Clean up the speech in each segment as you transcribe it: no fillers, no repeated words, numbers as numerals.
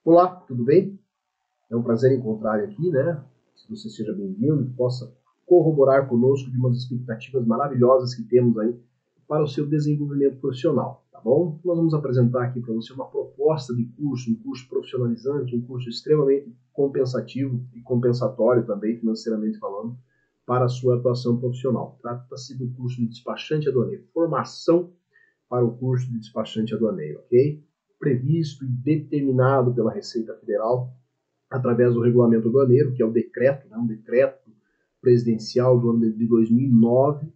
Olá, tudo bem? É um prazer encontrar aqui, né? Que você seja bem-vindo e possa corroborar conosco de umas expectativas maravilhosas que temos aí para o seu desenvolvimento profissional, tá bom? Nós vamos apresentar aqui para você uma proposta de curso, um curso profissionalizante, um curso extremamente compensativo e compensatório também, financeiramente falando, para a sua atuação profissional. Trata-se do curso de despachante aduaneiro, formação para o curso de despachante aduaneiro, ok? Previsto e determinado pela Receita Federal através do regulamento aduaneiro, que é o decreto, né, um decreto presidencial do ano de 2009.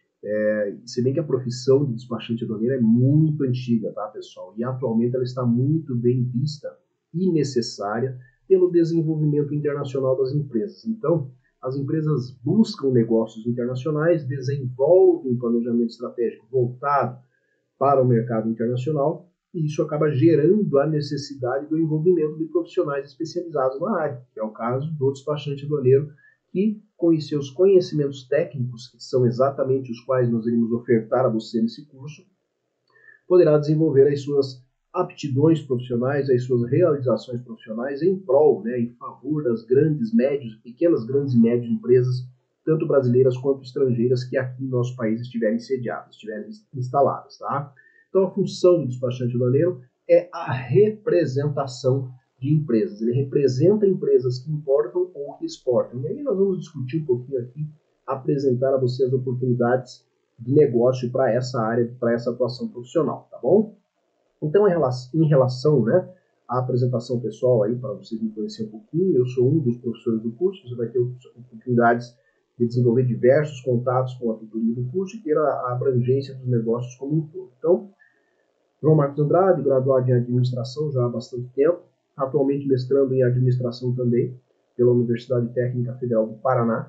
Se bem que a profissão de despachante aduaneiro é muito antiga, tá, pessoal? E atualmente ela está muito bem vista e necessária pelo desenvolvimento internacional das empresas. Então, as empresas buscam negócios internacionais, desenvolvem um planejamento estratégico voltado para o mercado internacional, e isso acaba gerando a necessidade do envolvimento de profissionais especializados na área, que é o caso do despachante aduaneiro, que, com os seus conhecimentos técnicos, que são exatamente os quais nós iremos ofertar a você nesse curso, poderá desenvolver as suas aptidões profissionais, as suas realizações profissionais em prol, né, em favor das pequenas, grandes e médias empresas, tanto brasileiras quanto estrangeiras, que aqui no nosso país estiverem sediadas, estiverem instaladas, tá? Então, a função do despachante aduaneiro é a representação de empresas. Ele representa empresas que importam ou que exportam. E aí nós vamos discutir um pouquinho aqui, apresentar a você as oportunidades de negócio para essa área, para essa atuação profissional, tá bom? Então, em relação, né, à apresentação pessoal aí, para vocês me conhecerem um pouquinho, eu sou um dos professores do curso, você vai ter oportunidades de desenvolver diversos contatos com a tutoria do curso e ter a abrangência dos negócios como um todo. Então, João Marcos Andrade, graduado em administração já há bastante tempo, atualmente mestrando em administração também pela Universidade Técnica Federal do Paraná,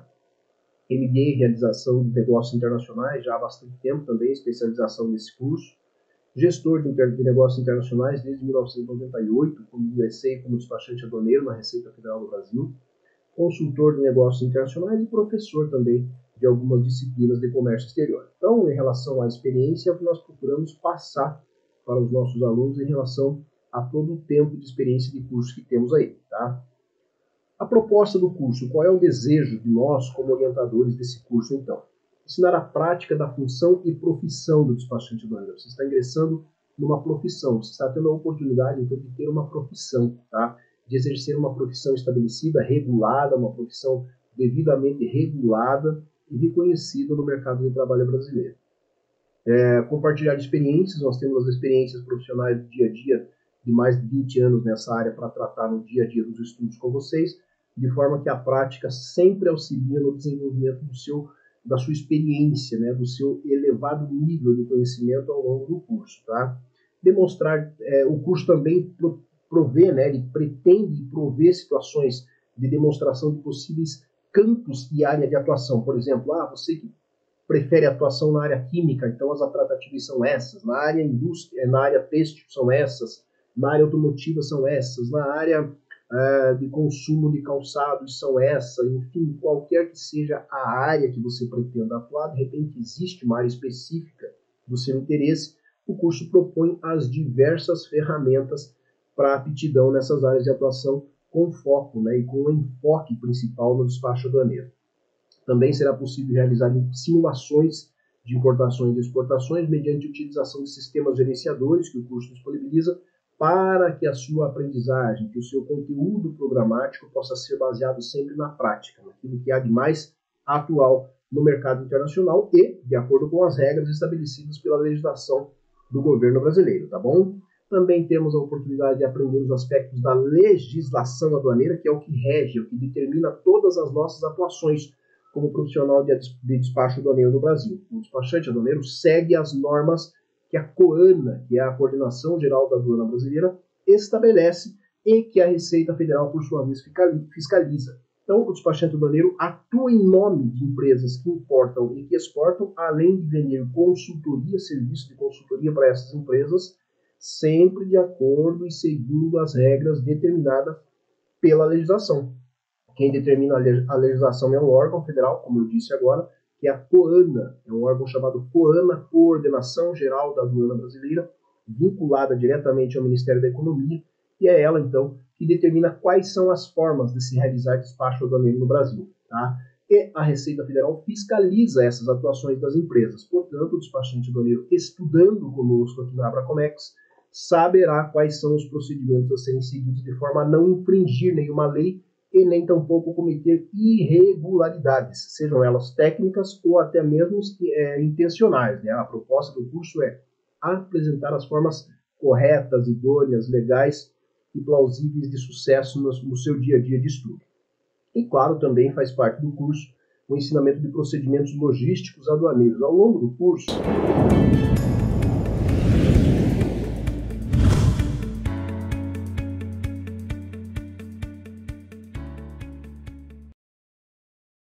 MBA em realização de negócios internacionais já há bastante tempo também, especialização nesse curso, gestor de negócios internacionais desde 1998, quando ingressei como despachante aduaneiro na Receita Federal do Brasil, consultor de negócios internacionais e professor também de algumas disciplinas de comércio exterior. Então, em relação à experiência, é o que nós procuramos passar para os nossos alunos em relação a todo o tempo de experiência de curso que temos aí, tá? A proposta do curso, qual é o desejo de nós como orientadores desse curso, então? Ensinar a prática da função e profissão do despachante aduaneiro. Você está ingressando numa profissão, você está tendo a oportunidade, então, de ter uma profissão, tá? De exercer uma profissão estabelecida, regulada, uma profissão devidamente regulada e reconhecida no mercado de trabalho brasileiro. Compartilhar experiências, nós temos as experiências profissionais do dia a dia de mais de 20 anos nessa área para tratar no dia a dia dos estudos com vocês, de forma que a prática sempre auxilia no desenvolvimento da sua experiência, né, do seu elevado nível de conhecimento ao longo do curso, tá? Demonstrar, o curso também provê, né, ele pretende prover situações de demonstração de possíveis campos e área de atuação. Por exemplo, você que prefere atuação na área química, então as atrativas são essas, na área indústria, na área têxtil são essas, na área automotiva são essas, na área de consumo de calçados são essas, enfim, qualquer que seja a área que você pretenda atuar, de repente existe uma área específica do seu interesse, o curso propõe as diversas ferramentas para aptidão nessas áreas de atuação com foco, né, e com o enfoque principal no despacho aduaneiro. Também será possível realizar simulações de importações e exportações mediante utilização de sistemas gerenciadores que o curso disponibiliza para que a sua aprendizagem, que o seu conteúdo programático possa ser baseado sempre na prática, naquilo que há de mais atual no mercado internacional e de acordo com as regras estabelecidas pela legislação do governo brasileiro, tá bom? Também temos a oportunidade de aprender os aspectos da legislação aduaneira, que é o que rege, o que determina todas as nossas atuações como profissional de despacho aduaneiro no Brasil. O despachante aduaneiro segue as normas que a COANA, que é a Coordenação Geral da Aduana Brasileira, estabelece e que a Receita Federal, por sua vez, fiscaliza. Então, o despachante aduaneiro atua em nome de empresas que importam e que exportam, além de vender consultoria, serviço de consultoria para essas empresas, sempre de acordo e seguindo as regras determinadas pela legislação. Quem determina a legislação é um órgão federal, como eu disse agora, que é a COANA, é um órgão chamado COANA, Coordenação Geral da Aduana Brasileira, vinculada diretamente ao Ministério da Economia, e é ela, então, que determina quais são as formas de se realizar despacho aduaneiro no Brasil. Tá? E a Receita Federal fiscaliza essas atuações das empresas. Portanto, o despachante aduaneiro, estudando conosco aqui na Abracomex, saberá quais são os procedimentos a serem seguidos de forma a não infringir nenhuma lei e nem tampouco cometer irregularidades, sejam elas técnicas ou até mesmo intencionais. Né? A proposta do curso é apresentar as formas corretas, idôneas, legais e plausíveis de sucesso no seu dia a dia de estudo. E, claro, também faz parte do curso o ensinamento de procedimentos logísticos aduaneiros. Ao longo do curso,